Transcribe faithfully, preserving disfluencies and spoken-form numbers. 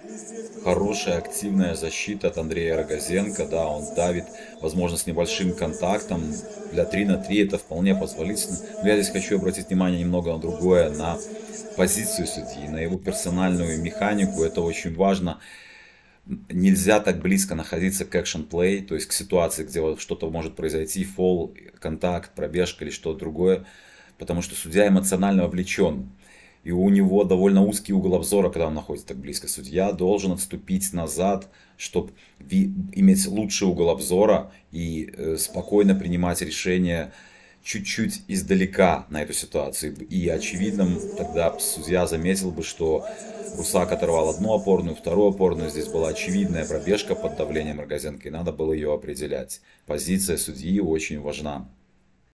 Хорошая активная защита от Андрея Рогозенко, да, он давит, возможно, с небольшим контактом. Для три на три это вполне позволительно. Но я здесь хочу обратить внимание немного на другое, на позицию судьи, на его персональную механику. Это очень важно. Нельзя так близко находиться к экшн-плей, то есть к ситуации, где вот что-то может произойти, фол, контакт, пробежка или что-то другое, потому что судья эмоционально вовлечен. И у него довольно узкий угол обзора, когда он находится так близко. Судья должен отступить назад, чтобы иметь лучший угол обзора и э, спокойно принимать решения чуть-чуть издалека на эту ситуацию. И очевидным тогда судья заметил бы, что Русак оторвал одну опорную, вторую опорную. Здесь была очевидная пробежка под давлением Рогозенко, и надо было ее определять. Позиция судьи очень важна.